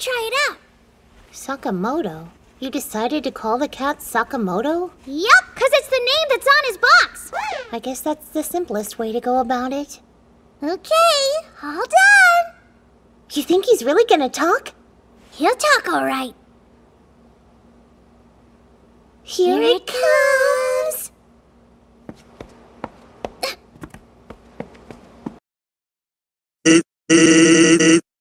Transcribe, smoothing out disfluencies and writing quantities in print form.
try it out. Sakamoto? You decided to call the cat Sakamoto? Yup, 'cause it's the name that's on his box. I guess that's the simplest way to go about it. Okay, all done. You think he's really gonna talk? He'll talk all right. Here it comes!